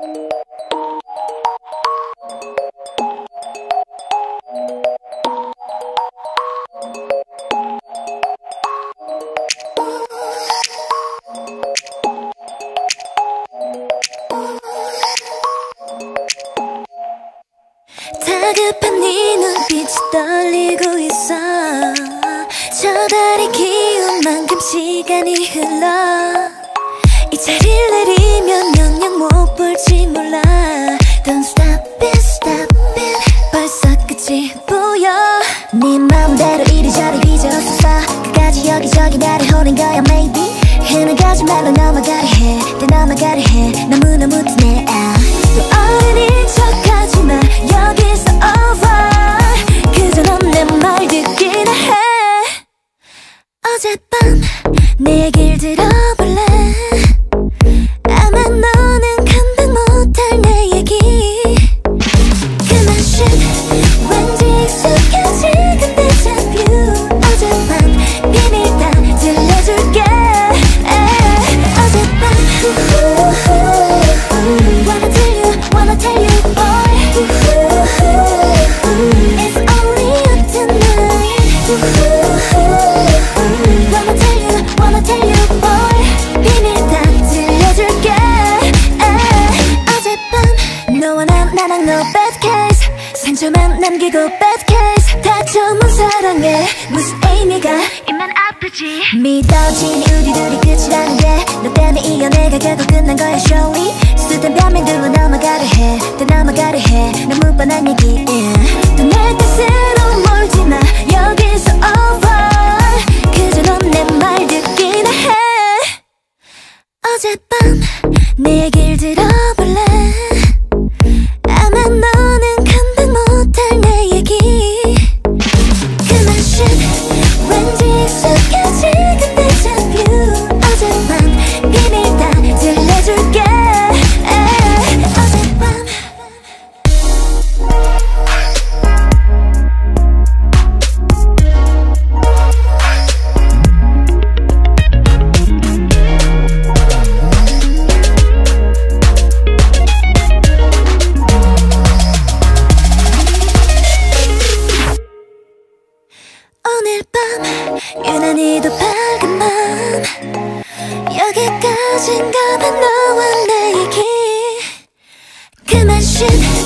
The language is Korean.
다급한 네 눈빛이 떨리고 있어. 저 달이 기운 만큼 시간이 흘러. 이 자리를 내리면 영영 못 볼지 몰라. Don't stop it, stop it. 벌써 끝이 보여. 네 마음대로 이리저리 휘저었어. 끝까지 여기저기 나를 호는 거야 maybe. 흐느껴진 말로 넘어가려 해. 또 넘어가려 해. 너무너무 티네. 또 어른인 척하지마. 여기서 over. 그저 넌 내 말 듣기나 해. 어젯밤 내 얘길 들어볼래. 아마 너는 감당 못할 내 얘기. 그만큼 왠지 익숙해지 근데 데자뷰. 어젯밤 비밀 다 들려줄게. 어젯밤 Wanna tell you boy. It's only up tonight. Wanna tell you boy. 비밀 다 들려줄게. 어젯밤 너와 나랑 no bad case. 상처만 남기고 bad case. 다쳐온 사랑에 무슨 의미가 있면 아프지. 믿어지니 우리 둘이 끝이라는데 너 때문에 이 연애가 결국 끝난 거야 surely. 쓰던 변명들로 넘어가려 해. 또 넘어가려 해. 너무 뻔한 얘기. 또 내 뜻으로 몰지마. 여기서 over. 그저 넌 내 말 듣기나 해. 어젯밤 내 얘길 들어볼래. 아마 너는 감당 못할 내 얘기. 그만큼 왠지 익숙해지 근데 데자뷰. 어젯밤 비밀 다 들려줄게. 어젯밤 오늘 밤 유난히도 밝은 밤. 여기까지인가 봐 너와 내 얘기. 그만큼